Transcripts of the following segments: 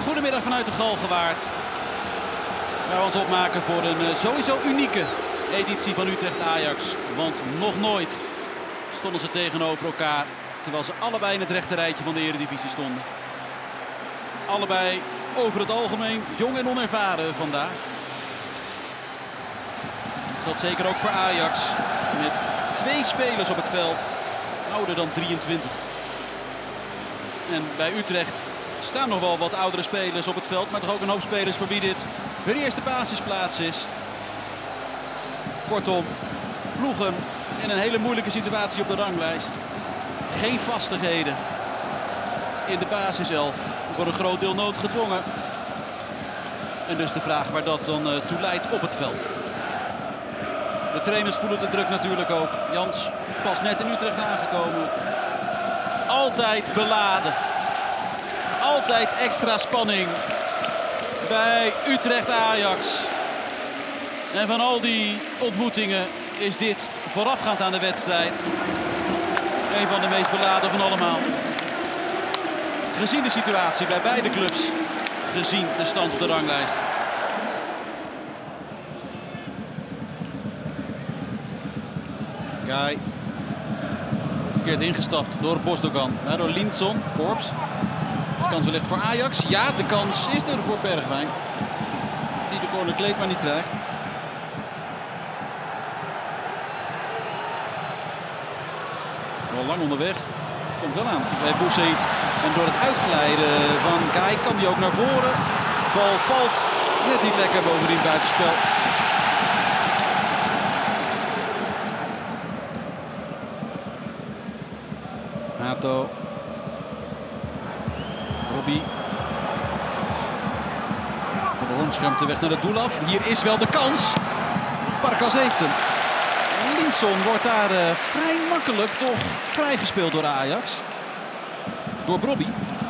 Goedemiddag vanuit de Galgenwaard. Waar we ons opmaken voor een sowieso unieke editie van Utrecht-Ajax. Want nog nooit stonden ze tegenover elkaar, terwijl ze allebei in het rechte rijtje van de Eredivisie stonden. Allebei over het algemeen jong en onervaren vandaag. Dat geldt zeker ook voor Ajax. Met 2 spelers op het veld, ouder dan 23. En bij Utrecht staan nog wel wat oudere spelers op het veld, maar toch ook een hoop spelers voor wie dit hun eerste basisplaats is. Kortom, ploegen in een hele moeilijke situatie op de ranglijst. Geen vastigheden in de basiself, voor een groot deel noodgedwongen. En dus de vraag waar dat dan toe leidt op het veld. De trainers voelen de druk natuurlijk ook. Jans pas net in Utrecht aangekomen. Altijd beladen. Altijd extra spanning bij Utrecht-Ajax. En van al die ontmoetingen is dit voorafgaand aan de wedstrijd een van de meest beladen van allemaal. Gezien de situatie bij beide clubs, gezien de stand op de ranglijst. Kai. Verkeerd ingestapt door Bosdogan. Door Linson. Forbes. De kans wellicht voor Ajax. Ja, de kans is er voor Bergwijn. Die de corner kleed maar niet krijgt. Wel lang onderweg. Komt wel aan bij Boussaïd. En door het uitglijden van Kai kan hij ook naar voren. De bal valt net niet lekker boven die buitenspel. Hato. Robbie. Van de Hoorn schermt de weg naar het doel af. Hier is wel de kans. Barkas heeft hem. Linson wordt daar vrij makkelijk toch vrijgespeeld door Ajax. Door Brobby.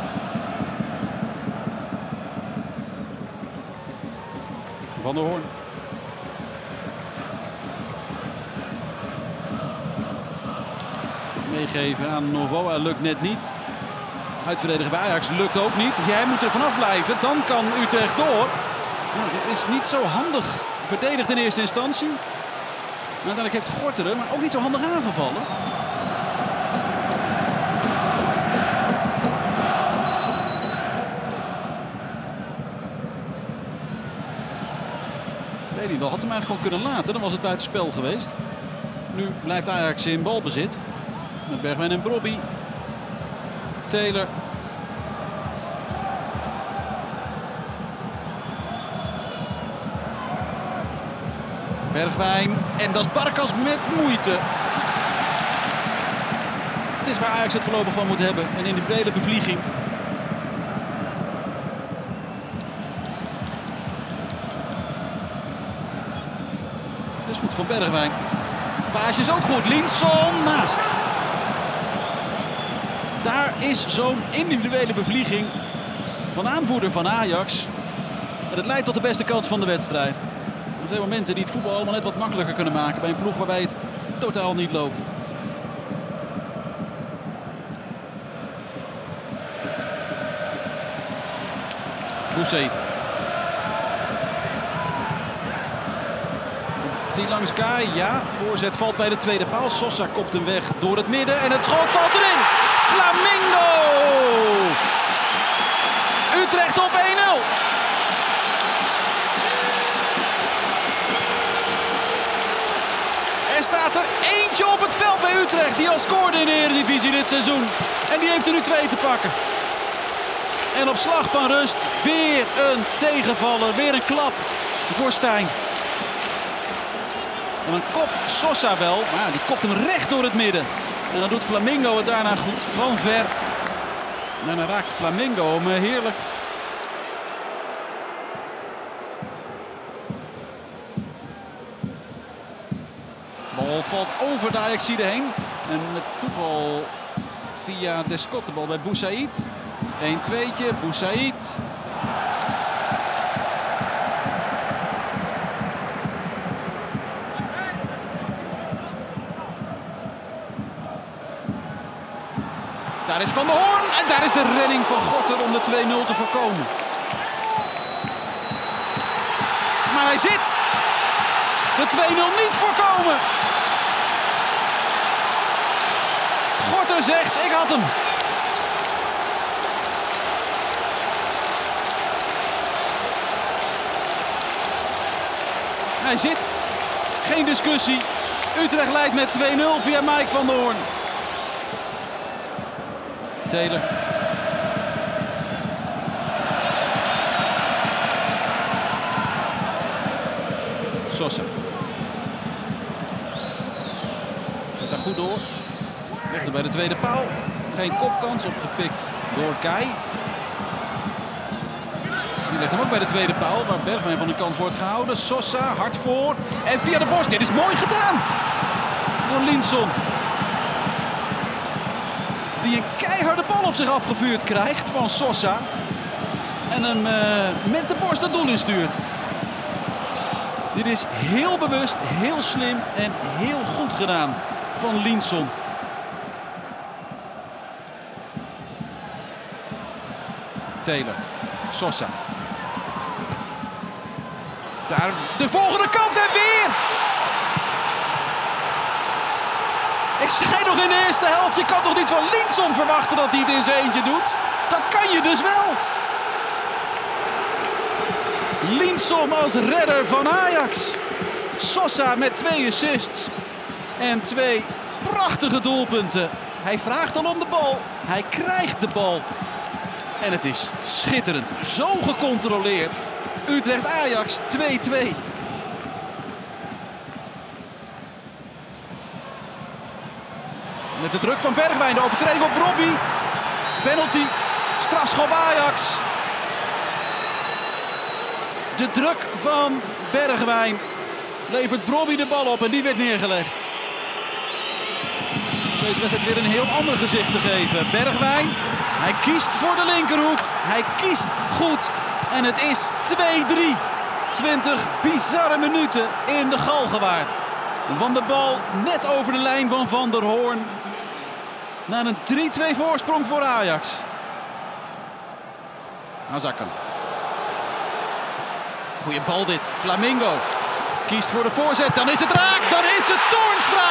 Van der Hoorn. Meegeven aan Novoa lukt net niet. Uitverdedigen bij Ajax lukt ook niet. Jij moet er vanaf blijven. Dan kan Utrecht door. Nou, dit is niet zo handig verdedigd in eerste instantie. Maar uiteindelijk heeft Gorteren maar ook niet zo handig aangevallen. Lelydal had hem eigenlijk gewoon kunnen laten. Dan was het buitenspel geweest. Nu blijft Ajax in balbezit. Met Bergwijn en Brobby. Taylor. Bergwijn. En dat is Barkas met moeite. Het is waar Ajax het voorlopig van moet hebben. Een individuele bevlieging. Dat is goed voor Bergwijn. Paasje is ook goed. Linson naast. Daar is zo'n individuele bevlieging van aanvoerder van Ajax. En dat leidt tot de beste kans van de wedstrijd. Dat zijn momenten die het voetbal allemaal net wat makkelijker kunnen maken bij een ploeg waarbij het totaal niet loopt. Boussaïd. Die langs Kai, ja. Voorzet valt bij de tweede paal. Sosa kopt hem weg door het midden en het schot valt erin. Flamingo! Utrecht op 1-0. Er staat er eentje op het veld bij Utrecht die al scoorde in de Eredivisie dit seizoen. En die heeft er nu 2 te pakken. En op slag van rust weer een tegenvaller, weer een klap voor Stijn. En dan kopt Sosa wel, maar die kopt hem recht door het midden. En dan doet Flamingo het daarna goed, van ver. En dan raakt Flamingo hem heerlijk. De bal valt over de Ajaxide heen. En met toeval via Descott de bal bij Boussaïd. 1-2'tje, Boussaïd. Daar is Van der Hoorn en daar is de redding van Gorter om de 2-0 te voorkomen. maar hij zit. De 2-0 niet voorkomen. Gorter zegt, ik had hem. Hij zit. Geen discussie. Utrecht leidt met 2-0 via Mike van der Hoorn. Taylor. Sosa. Zit daar goed door. Legt er bij de tweede paal. Geen kopkans, opgepikt door Kai. Die legt hem ook bij de tweede paal, waar Bergwijn van de kant wordt gehouden. Sosa, hard voor. En via de borst. Dit is mooi gedaan door Linson. Die een keiharde bal op zich afgevuurd krijgt van Sosa. En hem met de borst het doel instuurt. Dit is heel bewust, heel slim en heel goed gedaan van Linson. Taylor. Sosa. Daar de volgende kans en weer! Ik zei nog in de eerste helft, je kan toch niet van Linson verwachten dat hij het in zijn eentje doet? Dat kan je dus wel. Linson als redder van Ajax. Sosa met 2 assists en 2 prachtige doelpunten. Hij vraagt al om de bal, hij krijgt de bal. En het is schitterend, zo gecontroleerd. Utrecht-Ajax 2-2. Met de druk van Bergwijn, de overtreding op Brobby. Penalty, strafschop Ajax. De druk van Bergwijn levert Brobby de bal op en die werd neergelegd. Deze wedstrijd weer een heel ander gezicht te geven. Bergwijn, hij kiest voor de linkerhoek. Hij kiest goed. En het is 2-3. 20 bizarre minuten in de Galgenwaard. Van de bal net over de lijn van Van der Hoorn. Naar een 3-2 voorsprong voor Ajax. Hazakan. Goeie bal dit. Flamingo kiest voor de voorzet. Dan is het raak. Dan is het Toornstra.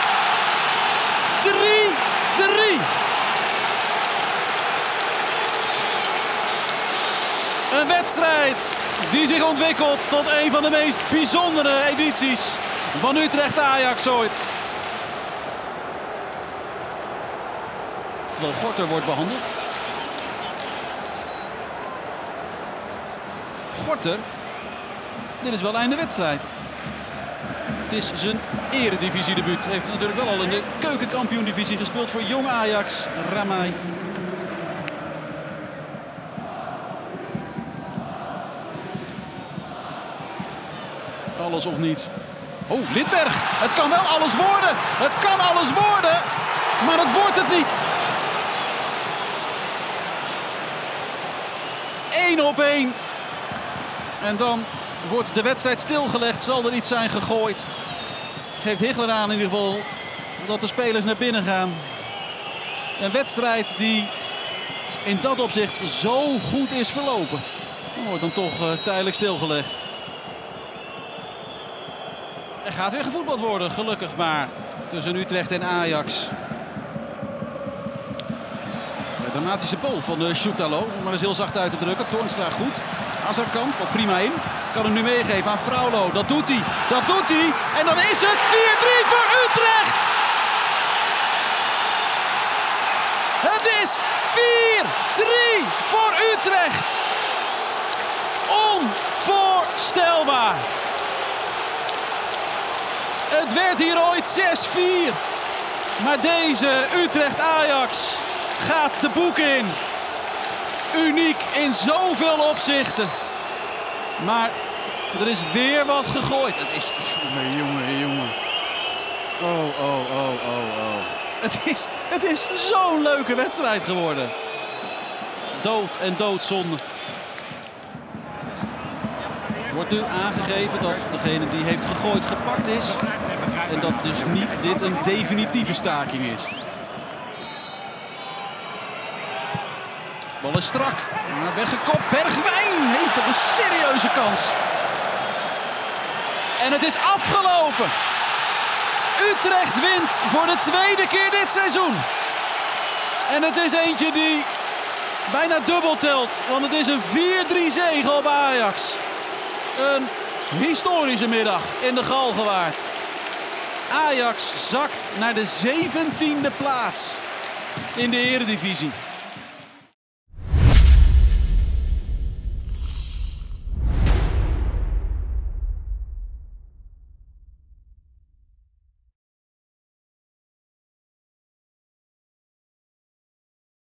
3-3. Een wedstrijd die zich ontwikkelt tot een van de meest bijzondere edities van Utrecht-Ajax ooit. Terwijl Gorter wordt behandeld. Gorter, dit is wel einde wedstrijd. Het is zijn eredivisiedebuut. Hij heeft natuurlijk wel al in de keukenkampioen-divisie gespeeld voor jong Ajax. Ramai. Alles of niets. Oh, Lidberg. Het kan wel alles worden. Het kan alles worden. Maar het wordt het niet. 1-1. En dan wordt de wedstrijd stilgelegd. Zal er iets zijn gegooid. Geeft Higler aan in ieder geval dat de spelers naar binnen gaan. Een wedstrijd die in dat opzicht zo goed is verlopen. Dan wordt dan toch tijdelijk stilgelegd. Er gaat weer gevoetbald worden, gelukkig maar. Tussen Utrecht en Ajax. Een dramatische bal van Shoutalo. Om maar eens heel zacht uit te drukken. Toornstra goed. Azarkan valt prima in. Kan hem nu meegeven aan Fraulo. Dat doet hij. Dat doet hij. En dan is het 4-3 voor Utrecht. Het is 4-3 voor Utrecht. Onvoorstelbaar. Het werd hier ooit 6-4. Maar deze Utrecht-Ajax gaat de boeken in. Uniek in zoveel opzichten. Maar er is weer wat gegooid. Het is... Jongen. Oh. Het is zo'n leuke wedstrijd geworden. Dood en doodzonde. Wordt nu aangegeven dat degene die heeft gegooid gepakt is. En dat dus niet dit een definitieve staking is. De bal is strak. Maar weggekopt. Bergwijn heeft toch een serieuze kans. En het is afgelopen. Utrecht wint voor de tweede keer dit seizoen. En het is eentje die bijna dubbel telt. Want het is een 4-3 zege op Ajax. Een historische middag in de Galgenwaard. Ajax zakt naar de 17e plaats in de Eredivisie.